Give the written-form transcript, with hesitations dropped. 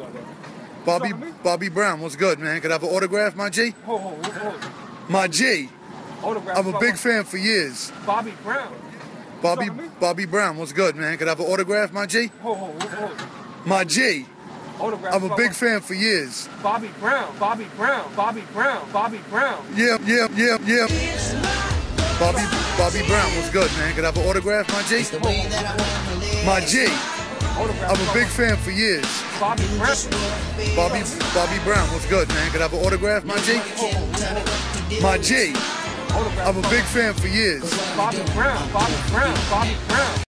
Bobby Brown, what's good, man? Could I have an autograph, my G? Hold. My G. Autograph. I'm a big fan for years. Bobby Brown. Bobby Brown, what's good, man? Could I have an autograph, my G? Hold. My G. Autograph. I'm a big fan for years. Bobby Brown. Yeah. Bobby Brown, what's good, man? Could I have an autograph, my G? My G. I'm a big fan for years. Bobby Brown, what's good, man? Could I have an autograph, my G? My G. I'm a big fan for years. Bobby Brown.